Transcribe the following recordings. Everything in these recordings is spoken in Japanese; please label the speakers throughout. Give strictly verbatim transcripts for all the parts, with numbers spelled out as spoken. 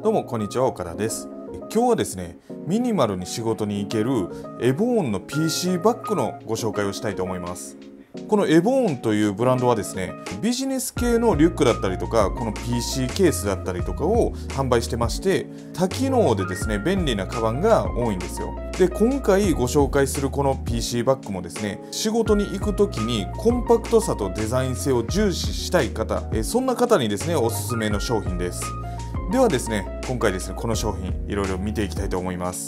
Speaker 1: どうもこんにちは、岡田です。今日はですね、ミニマルに仕事に行けるエボーンの ピーシー バッグのご紹介をしたいと思います。このエボーンというブランドはですね、ビジネス系のリュックだったりとか、この ピーシー ケースだったりとかを販売してまして、多機能でですね、便利なカバンが多いんですよ。で、今回ご紹介するこの ピーシー バッグもですね、仕事に行く時にコンパクトさとデザイン性を重視したい方、えそんな方にですね、おすすめの商品です。ではですね、今回ですね、この商品いろいろ見ていきたいと思います。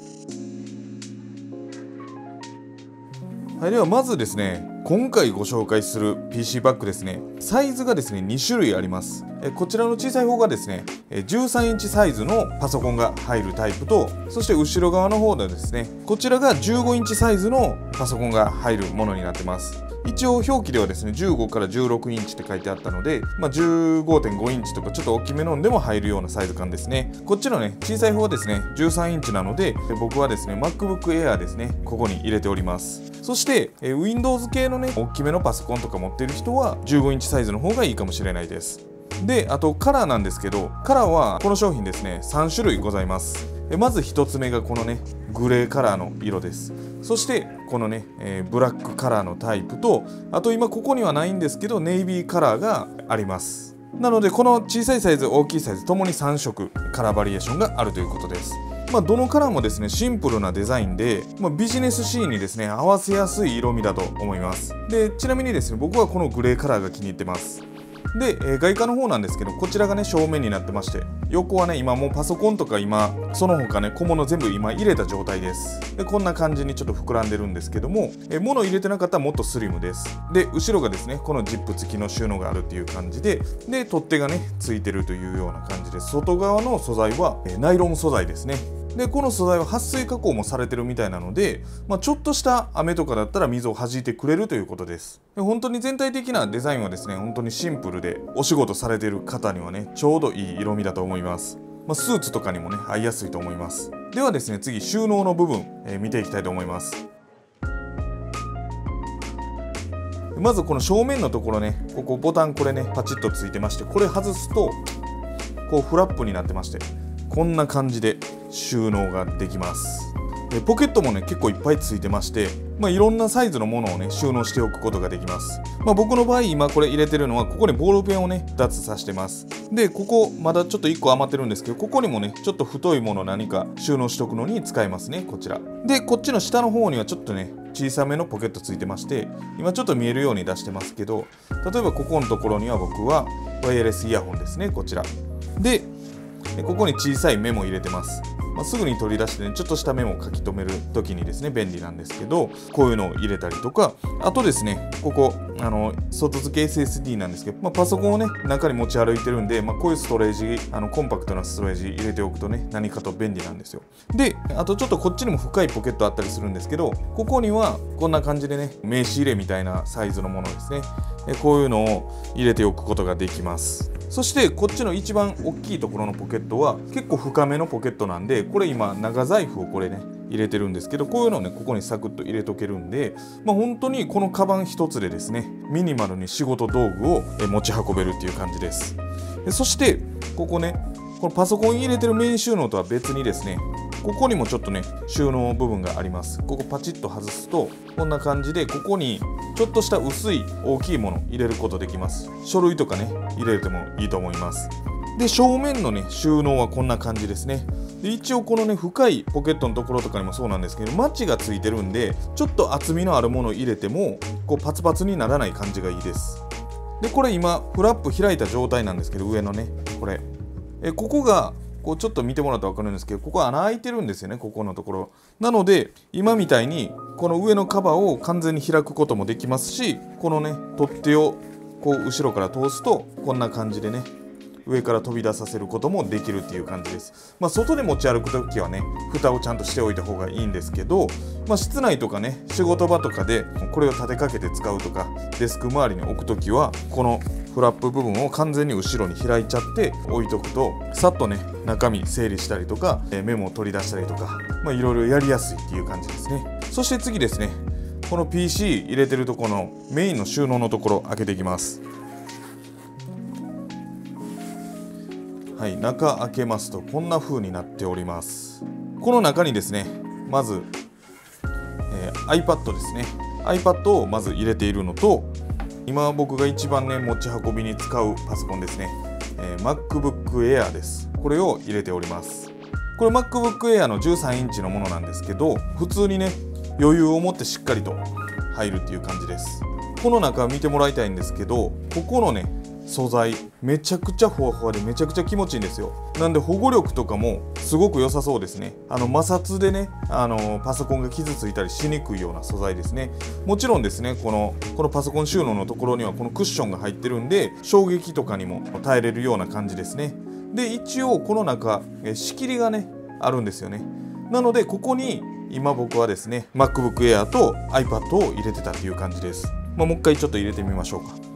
Speaker 1: はい、ではまずですね、今回ご紹介する ピーシー バッグですね、サイズがですねに種類あります。えこちらの小さい方がですねじゅうさんインチサイズのパソコンが入るタイプと、そして後ろ側の方でですね、こちらがじゅうごインチサイズのパソコンが入るものになってます。一応表記ではですねじゅうごからじゅうろくインチって書いてあったので、まあ、じゅうごてんごインチとかちょっと大きめのんでも入るようなサイズ感ですね。こっちのね小さい方はですねじゅうさんインチなので、僕はですね MacBook Air ですね、ここに入れております。そしてえ Windows 系のね大きめのパソコンとか持っている人はじゅうごインチサイズの方がいいかもしれないです。で、あとカラーなんですけど、カラーはこの商品ですねさん種類ございます。まずひとつめがこのねグレーカラーの色です。そしてこのね、えー、ブラックカラーのタイプと、あと今ここにはないんですけどネイビーカラーがあります。なのでこの小さいサイズ大きいサイズともにさん色カラーバリエーションがあるということです。まあ、どのカラーもですねシンプルなデザインで、まあ、ビジネスシーンにですね合わせやすい色味だと思います。で、ちなみにですね僕はこのグレーカラーが気に入ってます。で、えー、外観の方なんですけど、こちらがね正面になってまして、横はね今もうパソコンとか今その他ね小物全部今入れた状態です。で、こんな感じにちょっと膨らんでるんですけども、えー、物入れてなかったらもっとスリムです。で、後ろがですねこのジップ付きの収納があるっていう感じで、で取っ手がねついてるというような感じです。外側の素材は、えー、ナイロン素材ですね。で、この素材は撥水加工もされてるみたいなので、まあ、ちょっとした雨とかだったら水を弾いてくれるということです。で、本当に全体的なデザインはですね本当にシンプルで、お仕事されている方にはねちょうどいい色味だと思います。まあ、スーツとかにもね合いやすいと思います。ではですね、次収納の部分、えー、見ていきたいと思います。まずこの正面のところね、ここボタンこれねパチッとついてまして、これ外すとこうフラップになってまして、こんな感じで収納ができます。で、ポケットもね結構いっぱいついてまして、まあ、いろんなサイズのものをね収納しておくことができます。まあ、僕の場合今これ入れてるのは、ここにボールペンをねふたつさしてます。で、ここまだちょっといっこ余ってるんですけど、ここにもねちょっと太いもの何か収納しておくのに使えますね、こちらで。こっちの下の方にはちょっとね小さめのポケットついてまして、今ちょっと見えるように出してますけど、例えばここのところには僕はワイヤレスイヤホンですね、こちらで。ここに小さいメモ入れてます。まあ、すぐに取り出してねちょっとしたメモを書き留める時にですね便利なんですけど、こういうのを入れたりとか、あとですねここあの外付け エスエスディー なんですけど、まあ、パソコンをね中に持ち歩いてるんで、まあ、こういうストレージあのコンパクトなストレージ入れておくとね何かと便利なんですよ。で、あとちょっとこっちにも深いポケットあったりするんですけど、ここにはこんな感じでね名刺入れみたいなサイズのものですね、こういうのを入れておくことができます。そしてこっちの一番大きいところのポケットは結構深めのポケットなんで、これ今長財布をこれね入れてるんですけど、こういうのをねここにサクッと入れとけるんで、まあ、本当にこのカバン一つでですねミニマルに仕事道具を持ち運べるっていう感じです。で、そしてここねこのパソコン入れてるメイン収納とは別にですね、ここにもちょっとね収納部分があります。ここパチッと外すとこんな感じで、ここにちょっとした薄い大きいもの入れることできます。書類とかね入れてもいいと思います。で、正面のね収納はこんな感じですね。で、一応このね深いポケットのところとかにもそうなんですけど、マチがついてるんでちょっと厚みのあるものを入れてもこうパツパツにならない感じがいいです。で、これ今フラップ開いた状態なんですけど、上のねこれえここがこうちょっと見てもらったら分かるんですけど、ここ穴開いてるんですよね、ここのところなので、今みたいにこの上のカバーを完全に開くこともできますし、このね取っ手をこう後ろから通すとこんな感じでね上から飛び出させることもできるっていう感じです。まあ、外で持ち歩くときはね蓋をちゃんとしておいた方がいいんですけど、まあ、室内とかね仕事場とかでこれを立てかけて使うとか、デスク周りに置くときはこのフラップ部分を完全に後ろに開いちゃって置いとくと、さっとね中身整理したりとかメモを取り出したりとか、まあ、いろいろやりやすいっていう感じですね。そして次ですね、この ピーシー 入れてるところのメインの収納のところ開けていきます。ははい、中開けますとこんな風になっております。この中にですね、まず、えー、iPad ですね。 iPad をまず入れているのと、今僕が一番ね持ち運びに使うパソコンですね、えー、MacBook Air です。これを入れております。これ MacBook Air のじゅうさんインチのものなんですけど、普通にね余裕を持ってしっかりと入るっていう感じです。この中見てもらいたいんですけど、ここのね素材めちゃくちゃふわふわでめちゃくちゃ気持ちいいんですよ。なんで保護力とかもすごく良さそうですね。あの摩擦でね、あのパソコンが傷ついたりしにくいような素材ですね。もちろんですね、このこのパソコン収納のところにはこのクッションが入ってるんで、衝撃とかにも耐えれるような感じですね。で一応この中仕切りがねあるんですよね。なのでここに今僕はですね MacBook Air と iPad を入れてたっていう感じです。まあ、もう一回ちょっと入れてみましょうか。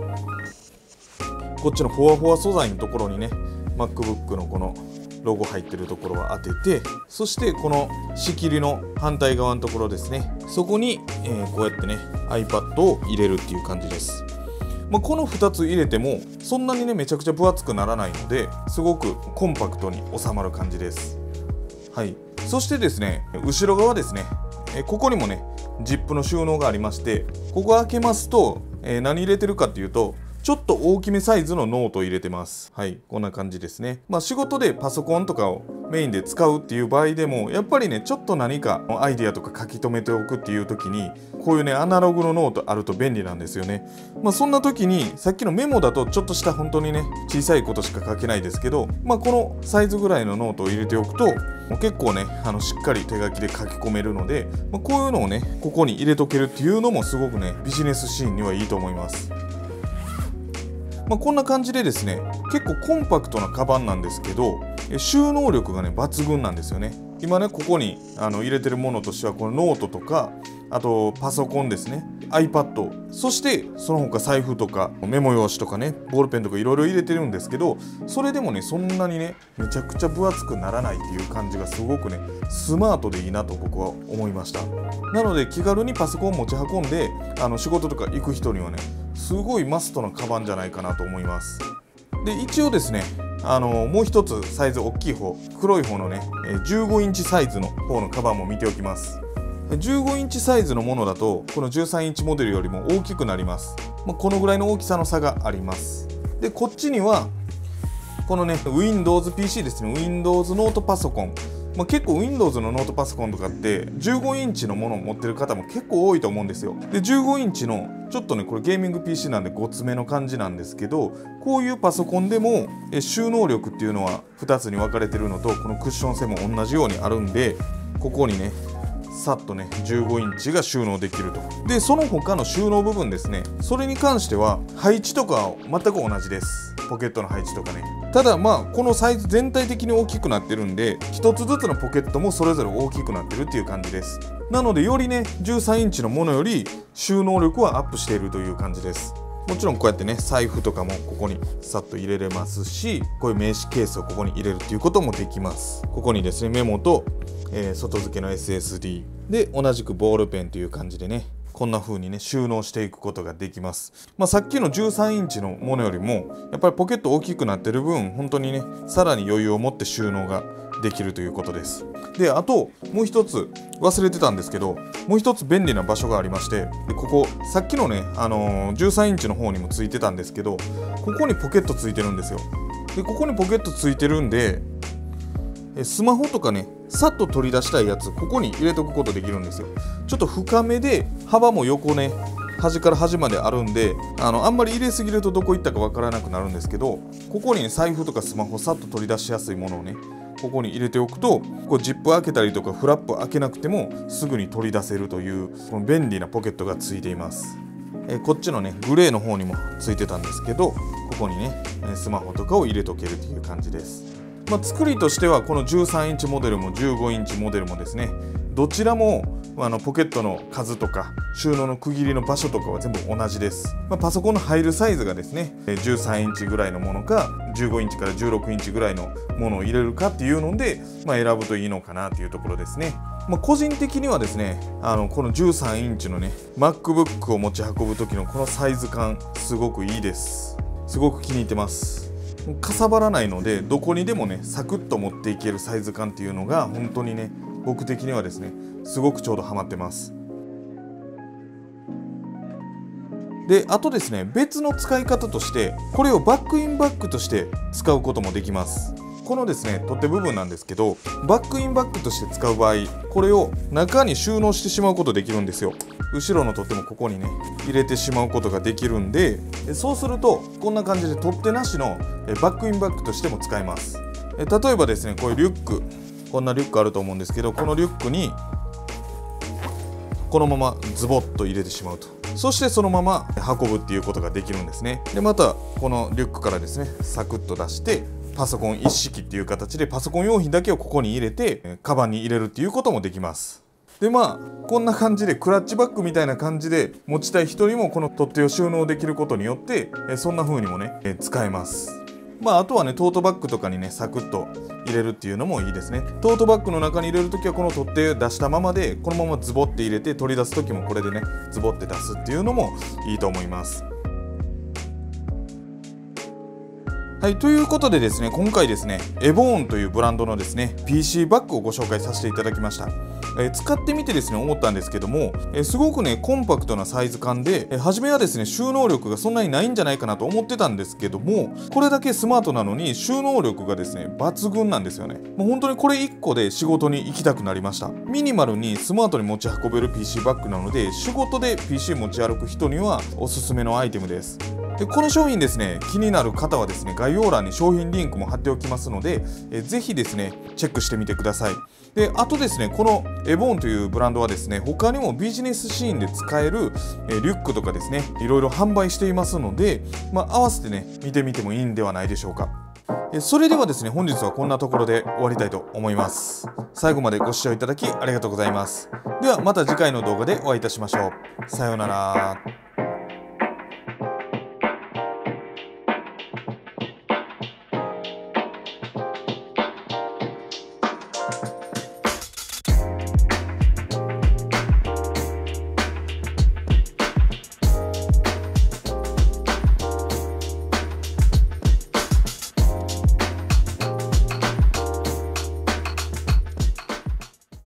Speaker 1: こっちのふわふわ素材のところにね MacBook のこのロゴ入ってるところを当てて、そしてこの仕切りの反対側のところですね、そこに、えー、こうやってね iPad を入れるっていう感じです。まあ、このふたつ入れてもそんなにねめちゃくちゃ分厚くならないので、すごくコンパクトに収まる感じです。はい、そしてですね後ろ側ですね、えー、ここにもねジップの収納がありまして、ここ開けますと、えー、何入れてるかっていうと、ちょっと大きめサイズのノートを入れてます。はい、こんな感じですね。まあ仕事でパソコンとかをメインで使うっていう場合でも、やっぱりねちょっと何かアイディアとか書き留めておくっていう時に、こういうねアナログのノートあると便利なんですよね。まあそんな時にさっきのメモだとちょっとした本当にね小さいことしか書けないですけど、まあこのサイズぐらいのノートを入れておくともう結構ねあのしっかり手書きで書き込めるので、まあ、こういうのをねここに入れとけるっていうのもすごくねビジネスシーンにはいいと思います。まあ、こんな感じでですね、結構コンパクトなカバンなんですけど、収納力がね抜群なんですよね。今ねここにあの入れてるものとしてはこのノートとか、あとパソコンですね、 iPad、 そしてその他財布とかメモ用紙とかねボールペンとかいろいろ入れてるんですけど、それでもねそんなにねめちゃくちゃ分厚くならないっていう感じがすごくねスマートでいいなと僕は思いました。なので気軽にパソコン持ち運んであの仕事とか行く人にはねすごいマストなカバンじゃないかなと思います。で一応ですねあのもう一つサイズ大きい方、黒い方のねじゅうごインチサイズの方のカバンも見ておきます。じゅうごインチサイズのものだとこのじゅうさんインチモデルよりも大きくなります。まあ、このぐらいの大きさの差があります。でこっちにはこのね Windows ピーシー ですね、 Windows ノートパソコン、まあ、結構 Windows のノートパソコンとかってじゅうごインチのものを持ってる方も結構多いと思うんですよ。でじゅうごインチのちょっとねこれゲーミング ピーシー なんでごつめの感じなんですけど、こういうパソコンでもえ収納力っていうのはふたつに分かれてるのと、このクッション性も同じようにあるんで、ここにねさっとねじゅうごインチが収納できると。でその他の収納部分ですね、それに関しては配置とかは全く同じです。ポケットの配置とかね。ただまあこのサイズ全体的に大きくなってるんで、ひとつずつのポケットもそれぞれ大きくなってるっていう感じです。なのでよりねじゅうさんインチのものより収納力はアップしているという感じです。もちろんこうやってね財布とかもここにさっと入れれますし、こういう名刺ケースをここに入れるっていうこともできます。ここにですねメモと、えー、外付けの エスエスディー で同じくボールペンという感じでね、こんな風にね収納していくことができます。まあ、さっきのじゅうさんインチのものよりもやっぱりポケット大きくなってる分、本当にねさらに余裕を持って収納ができるということです。であともう一つ忘れてたんですけど、もう一つ便利な場所がありまして、でここさっきのね、あのー、じゅうさんインチの方にもついてたんですけど、ここにポケットついてるんですよ。でここにポケットついてるんで、スマホとかねさっと取り出したいやつここに入れておくことできるんですよ。ちょっと深めで幅も横ね端から端まであるんで、あのあんまり入れすぎるとどこ行ったかわからなくなるんですけど、ここに、ね、財布とかスマホさっと取り出しやすいものをねここに入れておくと、こうジップ開けたりとかフラップ開けなくてもすぐに取り出せるというこの便利なポケットがついています。えこっちのねグレーの方にもついてたんですけど、ここにねスマホとかを入れとけるという感じです。まあ、作りとしてはこのじゅうさんインチモデルもじゅうごインチモデルもですね、どちらもあのポケットの数とか収納の区切りの場所とかは全部同じです。まあ、パソコンの入るサイズがですねじゅうさんインチぐらいのものかじゅうごインチからじゅうろくインチぐらいのものを入れるかっていうので、まあ、選ぶといいのかなっていうところですね。まあ、個人的にはですねあのこのじゅうさんインチのね MacBook を持ち運ぶ時のこのサイズ感すごくいいです。すごく気に入ってます。 かさばらないので、どこにでもねサクッと持っていけるサイズ感っていうのが本当にね、僕的にはですねすごくちょうどハマってます。であとですね、別の使い方としてこれをバックインバッグとして使うこともできます。このですね取っ手部分なんですけど、バックインバッグとして使う場合、これを中に収納してしまうことできるんですよ。後ろの取っ手もここにね入れてしまうことができるんで、そうするとこんな感じで取っ手なしのバックインバッグとしても使えます。例えばですね、こういうリュック、こんなリュックあると思うんですけど、このリュックにこのままズボッと入れてしまうと、そしてそのまま運ぶっていうことができるんですね。でまたこのリュックからですねサクッと出して、パソコン一式っていう形でパソコン用品だけをここに入れてカバンに入れるっていうこともできます。でまあこんな感じでクラッチバッグみたいな感じで持ちたい人にもこの取っ手を収納できることによってそんな風にもね使えます。まああとはねトートバッグとかにねサクッと入れるっていうのもいいですね。トートバッグの中に入れるときはこの取っ手を出したままで、このままズボって入れて取り出すときもこれでねズボって出すっていうのもいいと思います。はい、ということでですね、今回ですねエボーンというブランドのですね ピーシー バッグをご紹介させていただきました。えー、使ってみてですね思ったんですけども、えー、すごくねコンパクトなサイズ感で、えー、初めはですね収納力がそんなにないんじゃないかなと思ってたんですけども、これだけスマートなのに収納力がですね抜群なんですよね。もう本当にこれいっこで仕事に行きたくなりました。ミニマルにスマートに持ち運べる ピーシー バッグなので、仕事で ピーシー 持ち歩く人にはおすすめのアイテムです。でこの商品ですね、気になる方はですね概要欄に商品リンクも貼っておきますので、えぜひですねチェックしてみてください。であとですね、このエボーンというブランドはですね他にもビジネスシーンで使えるえリュックとかですねいろいろ販売していますので、まあ、合わせてね見てみてもいいんではないでしょうか。えそれではですね本日はこんなところで終わりたいと思います。最後までご視聴いただきありがとうございます。ではまた次回の動画でお会いいたしましょう。さようなら。